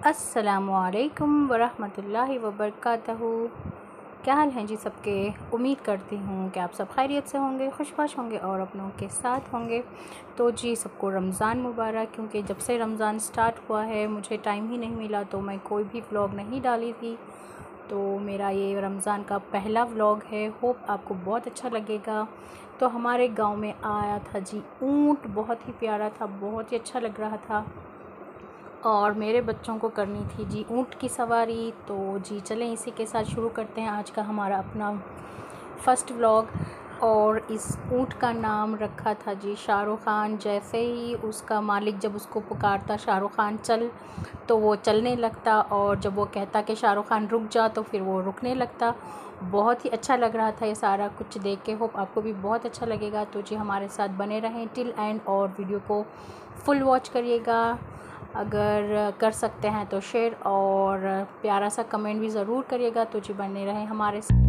अस्सलामुअलैकुम वरहमतुल्लाहि वबरकातुहू। क्या हाल हैं जी सबके। उम्मीद करती हूँ कि आप सब खैरियत से होंगे, खुशबाश होंगे और अपनों के साथ होंगे। तो जी सबको रमज़ान मुबारक। क्योंकि जब से रमज़ान स्टार्ट हुआ है मुझे टाइम ही नहीं मिला, तो मैं कोई भी व्लॉग नहीं डाली थी। तो मेरा ये रमज़ान का पहला व्लॉग है, होप आपको बहुत अच्छा लगेगा। तो हमारे गांव में आया था जी ऊँट, बहुत ही प्यारा था, बहुत ही अच्छा लग रहा था और मेरे बच्चों को करनी थी जी ऊँट की सवारी। तो जी चलें इसी के साथ शुरू करते हैं आज का हमारा अपना फ़र्स्ट व्लॉग। और इस ऊँट का नाम रखा था जी शाहरुख खान। जैसे ही उसका मालिक जब उसको पुकारता शाहरुख खान चल, तो वो चलने लगता, और जब वो कहता कि शाहरुख खान रुक जा, तो फिर वो रुकने लगता। बहुत ही अच्छा लग रहा था ये सारा कुछ देख के। होप आपको भी बहुत अच्छा लगेगा। तो जी हमारे साथ बने रहें टिल एंड और वीडियो को फुल वॉच करिएगा। अगर कर सकते हैं तो शेयर और प्यारा सा कमेंट भी ज़रूर करिएगा। तो जी बने रहें हमारे साथ।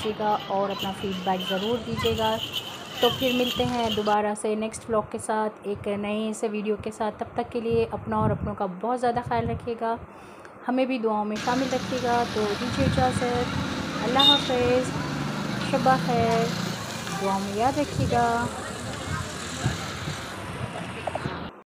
कीजिएगा और अपना फ़ीडबैक ज़रूर दीजिएगा। तो फिर मिलते हैं दोबारा से नेक्स्ट व्लॉग के साथ, एक नए से वीडियो के साथ। तब तक के लिए अपना और अपनों का बहुत ज़्यादा ख्याल रखिएगा, हमें भी दुआओं में शामिल रखिएगा। तो दीजिए इजाज़त, अल्लाह हाफ़िज़, शब खैर, दुआओं में याद रखिएगा।